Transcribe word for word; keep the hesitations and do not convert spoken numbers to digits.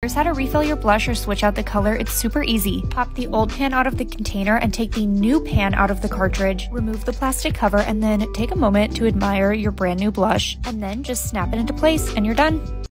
Here's how to refill your blush or switch out the color. It's super easy. Pop the old pan out of the container and take the new pan out of the cartridge. Remove the plastic cover and then take a moment to admire your brand new blush. And then just snap it into place and you're done.